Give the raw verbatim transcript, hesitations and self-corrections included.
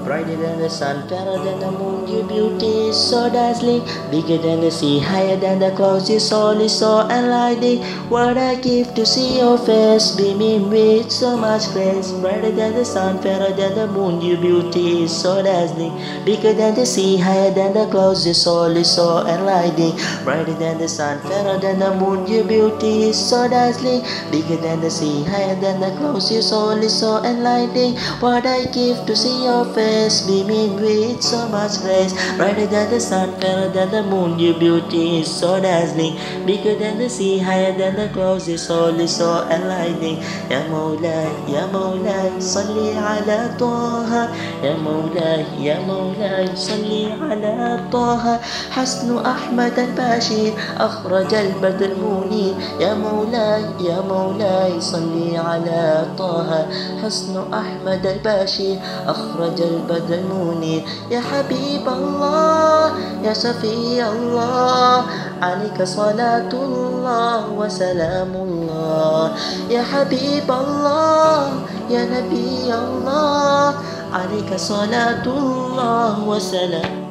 brighter than the sun, fairer than the moon. Your beauty is so dazzling, bigger than the sea, higher than the clouds. Your soul is so enlightening. What I give to see your face, beaming with so much grace. Brighter than the sun, fairer than the moon. Your beauty is so dazzling, bigger than the sea, higher than the clouds. Your soul is so enlightening. Brighter than the sun, fairer than the moon. Your beauty is so dazzling, bigger than the sea, higher than the clouds. Your soul is so enlightening. What I give to see your face, beaming with so much grace. Brighter than the sun, fairer than the moon. Your beauty is so dazzling, bigger than the sea, higher than the clouds. Your soul is so enlightening. Ya مولاي يا مولاي صلي على طه. يا مولاي يا مولاي صلي على طه. حسن أحمد البشير أخرج البدر المنير. يا مولاي يا مولاي صلي على طه. حسن أحمد البشير أخرج البدر المنير. يا حبيب الله يا شفيع الله عليك صلاة الله وسلام الله. يا حبيب الله يا نبي الله عليك صلاة الله وسلام